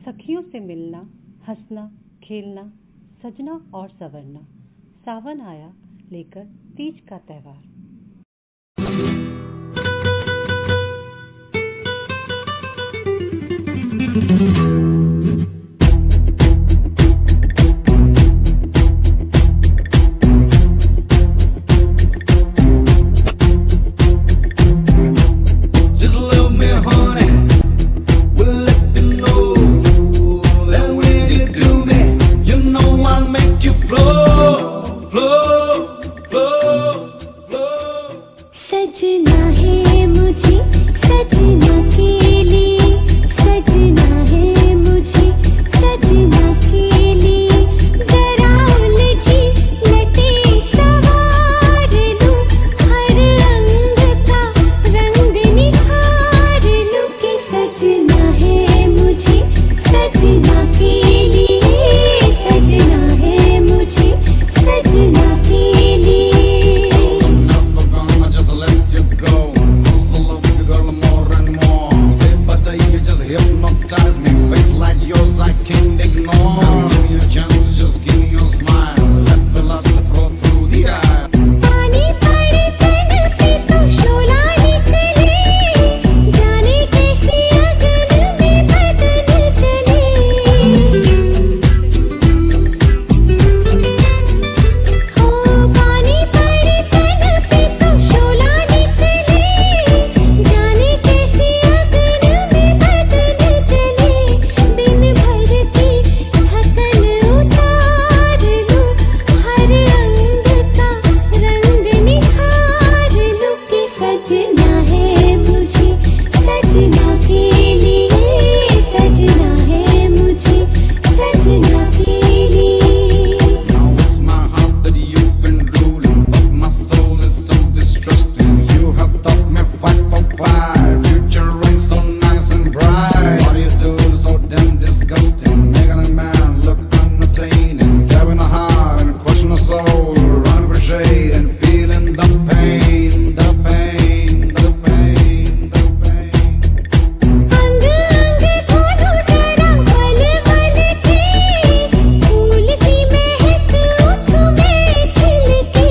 सखियों से मिलना, हंसना, खेलना, सजना और संवरना। सावन आया लेकर तीज का त्योहार। सजना है मुझे सजना के लिए, सजना है मुझे सजना के लिए। जरा उलझी लटे सवार लूं, हर रंग का रंग निखार लूं कि सजना है मुझे सजना के लिए, सजना है मुझे सजना के लिए। Hypnotize me, face like yours I can't ignore. Now give me a chance, just give me your smile. Let the lust flow through the eye. पानी पड़े तन पे तो शोला निकले, जाने कैसी अगन में बदन चले। हो पानी पड़े तन पे तो शोला निकले, जाने कैसी अगन में बदन चले। दिन भर की थकन उतार लूं, हर रंग का रंग निखार लूं कि सजना है मुझे सजना के लिए, सजना है मुझे सजना के लिए। Now it's my heart that you've been ruling, but my soul is so distrusting. You have taught me fight for fight, future ain't so nice and bright. What you do is so damn disgusting, making a man look unattaining, tearing a heart and crushing a soul, running for shade and feeling the pain, the pain, the pain, the pain. अंग अंग खोलो जरा बल बल के, फूल सी महक उठूं मैं खिल के।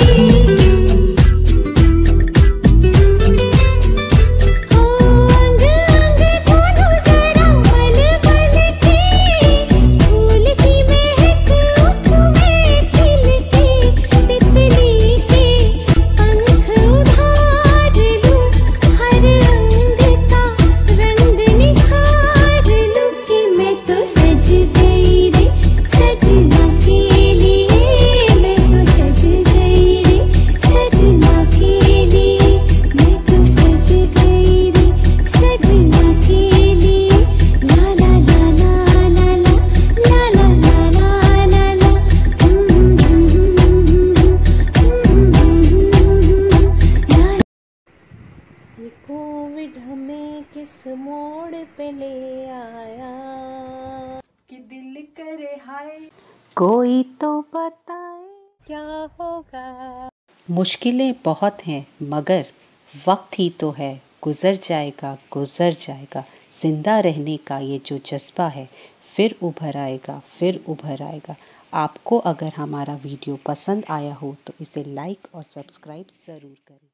हो अंग अंग खोलो जरा बल बल के, फूल सी महक उठूं मैं खिल के। तितली से पंख उधार लूं, हर रंग का रंग निखार लूं कि मैं तो सज गई रे सजना के लिए। मैं तो सज गई रे सजना के लिए। मैं तो सज गई रे सजना के लिए। ला ला ला ला ला ला ला ला ला ला ला ला। ये कोविड हमें किस मोड़ पे ले आया कि दिल करे हाय कोई तो बताए। क्या होगा। मुश्किलें बहुत हैं मगर वक्त ही तो है, गुजर जाएगा गुजर जाएगा। जिंदा रहने का ये जो जज्बा है फिर उभर आएगा फिर उभर आएगा। आपको अगर हमारा वीडियो पसंद आया हो तो इसे लाइक और सब्सक्राइब ज़रूर करें।